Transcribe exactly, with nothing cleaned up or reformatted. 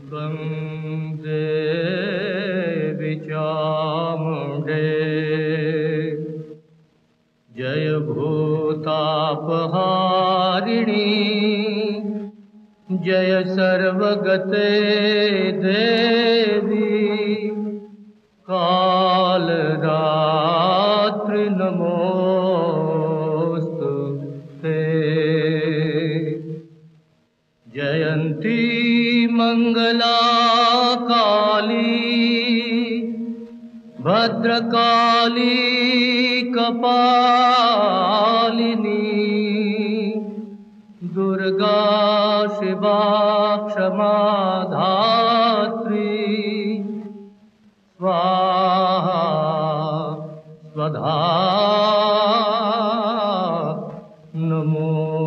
त्वं देवि चामुण्डे जय भूतापहारिणी जय सर्वगते देवी कालरात्रि नमोस्तुते। जयंती मंगला काली भद्रकाली कपालिनी दुर्गा शिवा क्षमा धात्री स्वाहा स्वधा नमो।